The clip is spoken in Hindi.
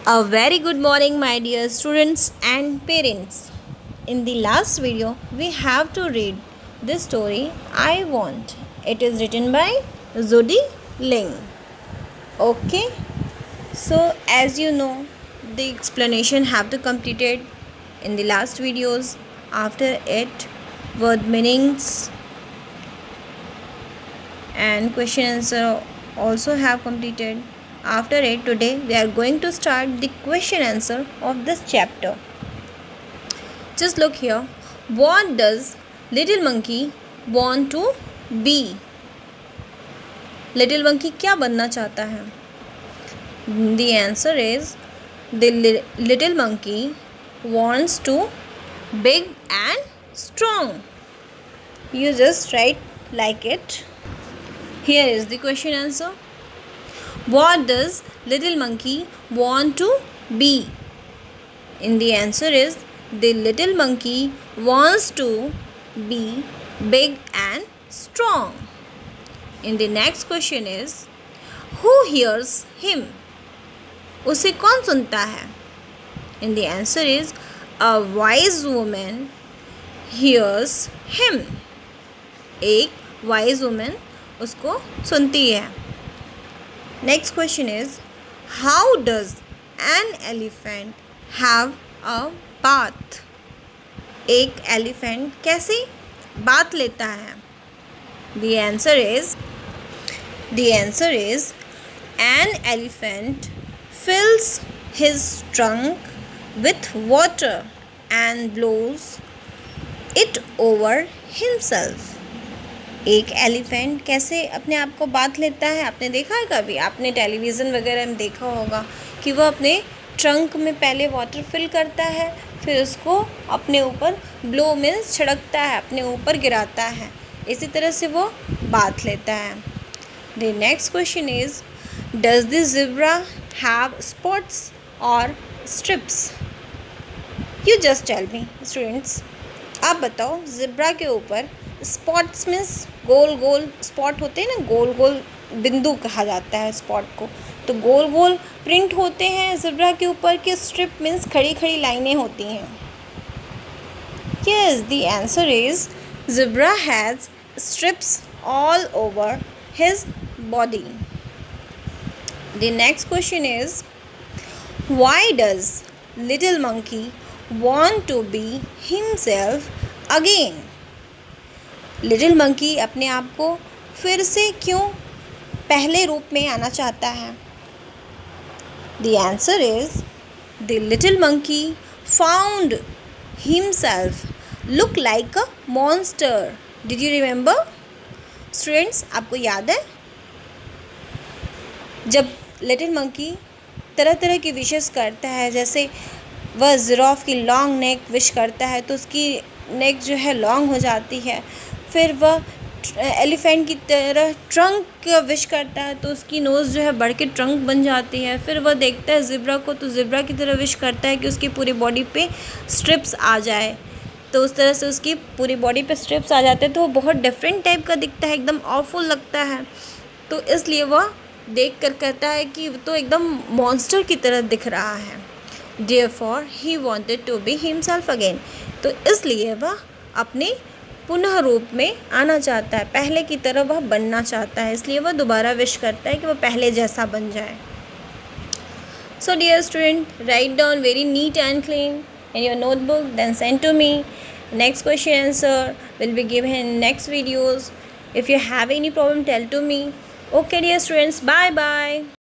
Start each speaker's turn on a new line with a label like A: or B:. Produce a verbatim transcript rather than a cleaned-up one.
A: A very good morning, my dear students and parents. In the last video, we have to read this story I Want. It is written by Zodi Ling. Okay, so as you know, the explanation have to completed in the last videos. After it, word meanings and question answer also have completed. After it, today we are going to start the question answer of this chapter. Just look here. What does little monkey want to be? Little monkey क्या बनना चाहता है? The answer is the li- little monkey wants to big and strong. You just write like it. Here is the question answer. What does little monkey want to be? And the answer is the little monkey wants to be big and strong. And the next question is, who hears him? उसे कौन सुनता है? And the answer is a wise woman hears him. एक wise woman उसको सुनती है. Next question is, how does an elephant have a bath? एक elephant कैसे बाथ लेता है? The answer is the answer is an elephant fills his trunk with water and blows it over himself. एक एलिफेंट कैसे अपने आप को बाथ लेता है? आपने देखा है कभी? आपने टेलीविज़न वगैरह में देखा होगा कि वो अपने ट्रंक में पहले वाटर फिल करता है, फिर उसको अपने ऊपर ब्लो मीन्स छिड़कता है, अपने ऊपर गिराता है. इसी तरह से वो बाथ लेता है. The next question is, does the zebra have spots और stripes? You just tell me students, आप बताओ ज़ेब्रा के ऊपर स्पॉट्स मीन्स गोल गोल स्पॉट होते हैं ना, गोल गोल बिंदु कहा जाता है स्पॉट को. तो गोल गोल प्रिंट होते हैं ज़ेब्रा के ऊपर कि स्ट्रिप मीन्स खड़ी खड़ी लाइनें होती हैं? Yes, the answer is zebra has stripes all over his body. The next question is, why does little monkey want to be himself again? Little monkey अपने आप को फिर से क्यों पहले रूप में आना चाहता है? The answer is the little monkey found himself look like a monster. Did you remember students? आपको याद है जब लिटिल मंकी तरह तरह की विशेस करता है, जैसे वह जिराफ की लॉन्ग नेक विश करता है तो उसकी नेक जो है लॉन्ग हो जाती है. फिर वह एलिफेंट की तरह ट्रंक विश करता है तो उसकी नोज़ जो है बढ़ के ट्रंक बन जाती है. फिर वह देखता है ज़ेब्रा को तो ज़ेब्रा की तरह विश करता है कि उसकी पूरी बॉडी पे स्ट्रिप्स आ जाए. तो उस तरह से उसकी पूरी बॉडी पे स्ट्रिप्स आ जाते हैं तो वो बहुत डिफरेंट टाइप का दिखता है, एकदम ऑफुल लगता है. तो इसलिए वह देख कर कहता है कि तो एकदम मॉन्स्टर की तरह दिख रहा है. Therefore he wanted to be himself again. तो इसलिए वह अपने पुनः रूप में आना चाहता है, पहले की तरह वह बनना चाहता है, इसलिए वह दोबारा विश करता है कि वह पहले जैसा बन जाए. So dear student, write down very neat and clean in your notebook, then send to me. Next question answer will be given in next videos. If you have any problem, tell to me. Okay dear students, bye bye.